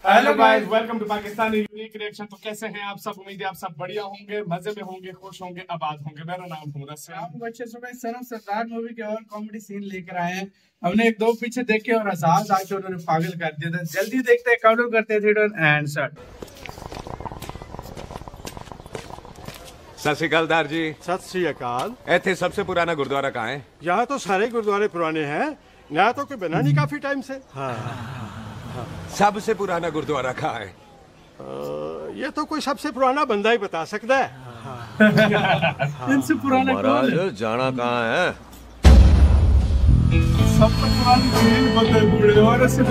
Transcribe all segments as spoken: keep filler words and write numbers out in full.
Hello guys, welcome to Pakistani unique reaction. तो कैसे हैं आप सब? उम्मीद है आप सब बढ़िया होंगे, मजे में होंगे, खुश होंगे, आबाद होंगे। मेरा नाम मुदस्सिर। हम बच्चे सुबह सन ऑफ सरदार मूवी के और कॉमेडी सीन लेकर आए हैं। हमने एक दो पीछे देखे और आजाद आके उन्होंने पागल कर दिया था। जल्दी देखते हैं, काउंट करते हैं, थिएटर एंड स्टार्ट। सत श्री अकाल दार जी। सत श्री अकाल। ऐथे सबसे पुराना गुरुद्वारा कहाँ है? यहाँ तो सारे गुरुद्वारे पुराने हैं, यहाँ तो कोई बना नहीं काफी टाइम से। हाँ, हाँ। सबसे पुराना गुरुद्वारा कहाँ है? आ, ये तो कोई सबसे पुराना बंदा ही बता सकता है। हाँ। इनसे पुराना महाराज जाना कहाँ है? सबसे पुरानी चीज बंदे बूढ़े और ऐसे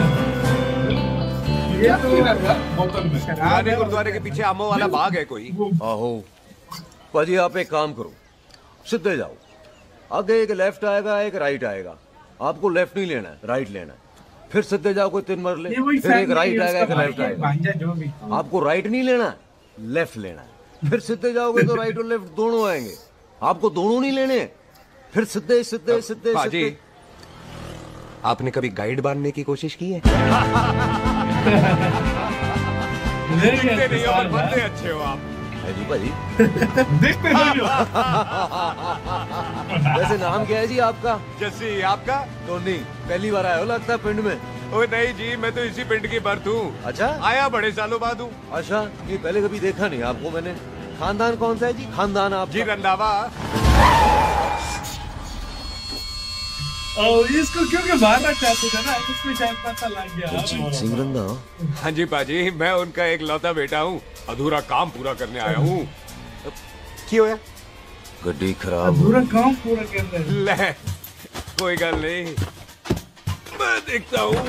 ये तो बोतल में पुराने गुरुद्वारे के पीछे आमों वाला बाग है कोई? आहो पाजी, आप एक काम करो, सीधे जाओ। आगे एक लेफ्ट आएगा, एक राइट आएगा। आपको लेफ्ट नहीं लेना है, राइट लेना है। फिर सीधे जाओ, कोई तीन मरले, फिर एक राइट आएगा, एक लेफ्ट आएगा। जो भी आपको राइट नहीं लेना है, लेफ्ट लेना है। फिर सीधे जाओगे तो राइट और लेफ्ट दोनों आएंगे। आपको दोनों नहीं लेने, फिर सीधे सीधे सीधे पाजी, आपने कभी गाइड बनने की कोशिश की है? नहीं नहीं हो, बंदे अच्छे हो आप। है जी भाजी। देखते नहीं हो। वैसे नाम क्या है जी आपका? जस्सी, आपका? टोनी। पहली बार आए हो लगता है पिंड में। ओ नहीं जी, मैं तो इसी पिंड की बर्थ हूँ। अच्छा, आया बड़े सालों बाद हूँ। अच्छा, ये पहले कभी देखा नहीं आपको मैंने। खानदान कौन सा है जी? खानदान आप? जी रंधावा। और इसको क्योंकि मारना चाहते थे ना, इसमें शायद पता लग गया। सिंह रंधा। हाँ जी पाजी, मैं उनका एक लौता बेटा हूँ। अधूरा काम पूरा करने आया हूँ। क्यों है? गड्डी खराब। पूरा काम पूरा कर रहे हैं। ले, कोई गल नहीं, मैं देखता हूँ।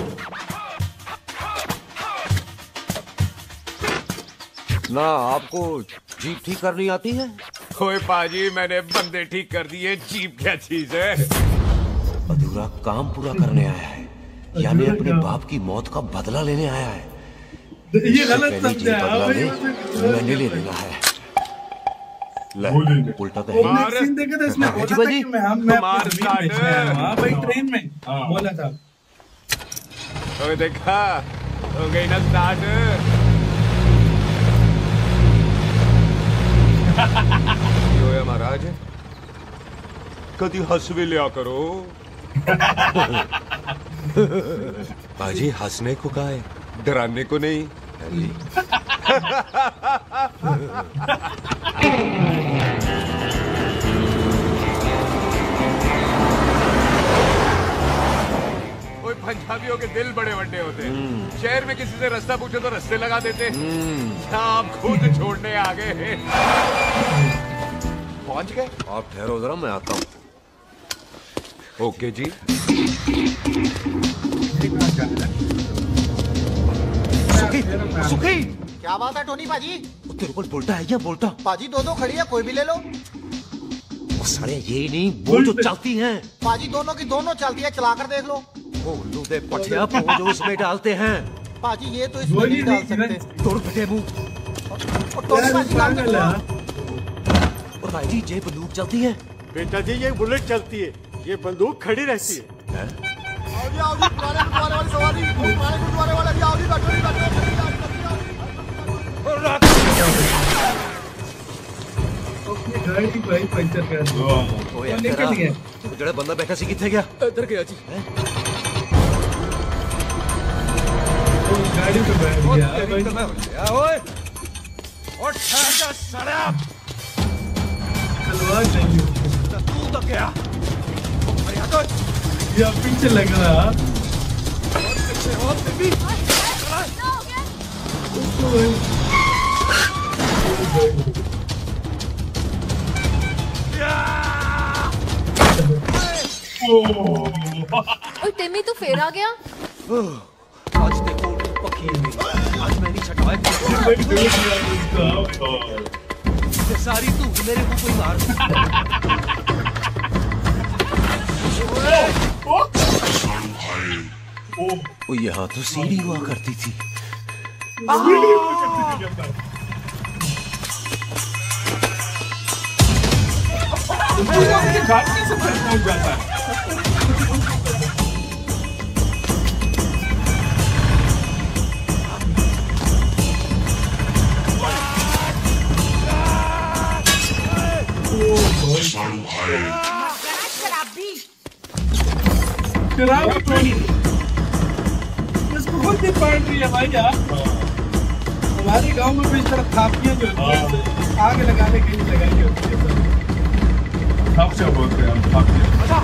ना आपको जीप ठीक करनी आती है? ओए पाजी, मैंने बंदे ठीक कर दिए, जीप क्या चीज है? अधूरा काम पूरा करने आया है, यानी अपने बाप की मौत का बदला लेने आया है। ये गलत समझा बदला ले, है। मैंने ले लेना है। ले, उल्टा तो वो है। एक सीन देखा था, इसमें बोला था कि मैं हम मैं अपनी जमीन बेचने आया हूँ। हाँ भाई, ट्रेन में बोला था। ओए देखा, हो गई ना स्टार्ट। क्यों है महाराज? कभी हंस भी लिया करो। बाजी, हंसने को कहा है, डराने को नहीं। कोई पंजाबियों के दिल बड़े बड़े होते हैं। शहर में किसी से रास्ता पूछो तो रास्ते लगा देते। आप खुद छोड़ने आ गए। पहुंच गए? आप ठहरो जरा, मैं आता हूँ। ओके जी। सुखी, सुखी। क्या बात है टोनी पाजी? तेरे को बोलता है या बोलता? पाजी दो दो खड़ी है, कोई भी ले लो। सारे ये नहीं, वो जो चलती हैं। पाजी दोनों की दोनों चलती है, चला कर देख लो। वो लूदे पठिया वो जो इसमें डालते हैं। पाजी ये तो इसमें नहीं डाल सकते। तोड़ फटे मुंह। और टोनी पाजी डाल दो। और भाई जी, ये बंदूक चलती है? बेटा जी, ये बुलेट चलती है, ये बंदूक खड़ी रहती है। आओ जी, आओ जी, पुराने गुरुद्वारे वाली सवारी, पुराने गुरुद्वारे वाले जी, आओ जी, बैठो जी, बैठो जी, गाड़ी की भाई पंचर कर दो। ओए निकल गया। जड़ा बंदा बैठा सी किथे गया? इधर गया जी। गाड़ी पे बैठ गया। ओए और ठहर जा साला। तलवार चाहिए। तू तो क्या? अरे हटो। ये पीछे लग रहा। और पीछे हो बेबी। ओए टिमी, तू फिर आ गया? आज देखो पखी में, आज मैं नहीं छटवाए। सारी तू मेरे मुंह पे मार। ओ यहाँ तो सीढ़ी हुआ करती थी। घाट कैसे पहुंच जाता है? इसको खुद भी पड़ रही है भाई यार। हमारे गांव में भी इस तरह थापियां जो होती है आग लगाने के लिए लगाई होती है। थापियां बोलते हैं हम, थापियां।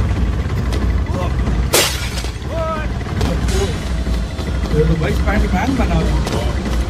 तो भाई स्पाइडरमैन बना हुआ।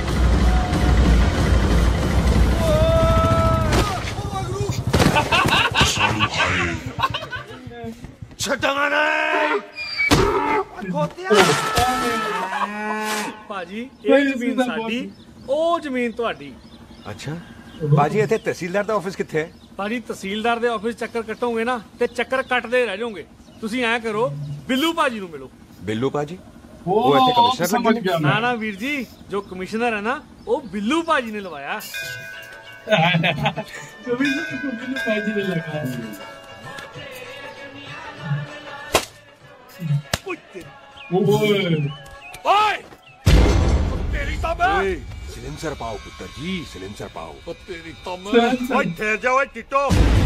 ਭਾਜੀ ਇਹ ਜ਼ਮੀਨ ਸਾਡੀ, ਉਹ ਜ਼ਮੀਨ ਤੁਹਾਡੀ। ਅੱਛਾ ਬਾਜੀ, ਇੱਥੇ ਤਹਿਸੀਲਦਾਰ ਦਾ ਆਫਿਸ ਕਿੱਥੇ ਹੈ? ਭਾਜੀ ਤਹਿਸੀਲਦਾਰ ਦੇ ਆਫਿਸ ਚੱਕਰ ਕੱਟੋਗੇ ਨਾ ਤੇ ਚੱਕਰ ਕੱਟਦੇ ਰਹਿ ਜਾਓਗੇ। ਤੁਸੀਂ ਐਂ ਕਰੋ, ਬਿੱਲੂ ਭਾਜੀ ਨੂੰ ਮਿਲੋ। ਬਿੱਲੂ ਭਾਜੀ ਉਹ ਇੱਥੇ ਕਮਿਸ਼ਨਰ समझ गया ਨਾ ਨਾ ਵੀਰ ਜੀ, ਜੋ ਕਮਿਸ਼ਨਰ ਹੈ ਨਾ ਉਹ ਬਿੱਲੂ ਭਾਜੀ ਨੇ ਲਵਾਇਆ। कमिश्नर को बिल्लू भाजी ने लगाया। ਓਏ ਤੇਰੀ ਤਾਂ ਮੈਂ सिलेंसर पाओ पुत्र जी, सिलेंसर पाओ। ਉਹ ਤੇਰੀ ਤਾਂ ਮੈਂ ओए ठहर जाओ ओए टिटो।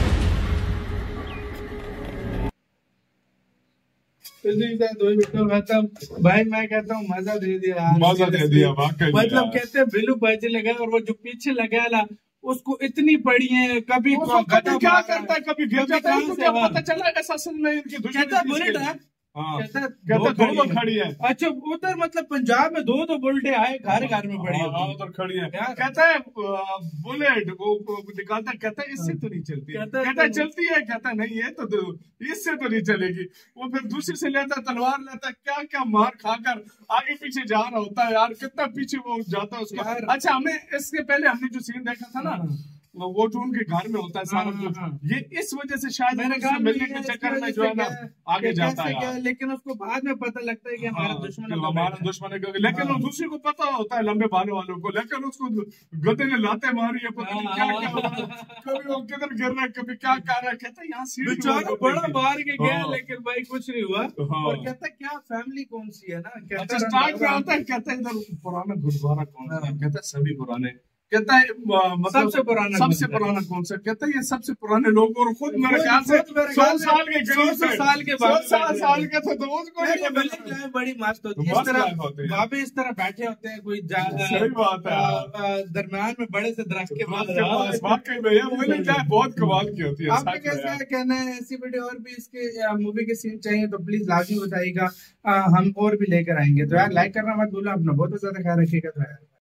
खत्म भाई, मैं कहता हूँ मजा दे दिया, मजा दे दिया वाकई। मतलब कहते हैं बिल्लू भाजी लगा और वो जो पीछे लगा ला उसको इतनी पड़ी है, कभी कभी क्या करता है, कभी गिर जाता है, इसको क्या पता चला ऐसा में इनकी कहता बुलेट है। हाँ, कहता कहता दो दो खड़ी है। अच्छा उधर मतलब पंजाब में दो दो बुलेटें आए घर घर में पड़ी हाँ, उधर खड़ी है। कहता है बुलेट वो निकालता, कहता है इससे तो नहीं चलती, कहता है चलती है, कहता है नहीं है तो इससे तो नहीं चलेगी। वो फिर दूसरे से लेता तलवार लेता, क्या क्या मार खाकर आगे पीछे जा रहा होता है यार, कितना पीछे वो जाता है उसका। अच्छा हमें इसके पहले हमने जो सीन देखा था ना, वो तो उनके घर में होता है सारा कुछ, ये इस वजह से शायद मेरे घर मिलने के चक्कर में जो है ना आगे जाता है। लेकिन उसको बाद में पता लगता है कि हमारा दुश्मन है, हमारा दुश्मन है, लेकिन वो दूसरे को पता होता है लंबे बालों वालों को, लेकिन उसको गधे ने लाते मारी है, पता नहीं क्या क्या हो रहा है, कभी वो किधर गिर रहा है, कभी क्या कर रहा है। कहता है यहाँ सीढ़ी बड़ा मार के गया लेकिन भाई कुछ नहीं हुआ। और कहता क्या फैमिली कौन सी है ना, कहता स्टार्ट में आता है, कहता है इधर पुराना गुरुद्वारा कौन सा है, कहता है सभी पुराने। कहता है मतलब सबसे पुराना सबसे पुराना कौन सा, कहता है ये सबसे पुराने लोग, और खुद मेरे ख्याल से सौ साल के करीब सौ साल के बाद सौ साल के थे, तो उसको बड़ी मस्त होती है। इस तरह वहाँ पे इस तरह बैठे होते हैं, कोई सही बात है, दरम्यान में बड़े से दरख्त के पास वाकई में यार मुझे क्या बहुत कमाल की होती है। आपका कैसा कहना है, ऐसी वीडियो और भी इसके मूवी के सीन चाहिए तो प्लीज लाजमी बताइएगा, हम और भी लेकर आएंगे। तो यार लाइक करना मत भूलना, अपना बहुत ज्यादा ख्याल रखिएगा। तो यार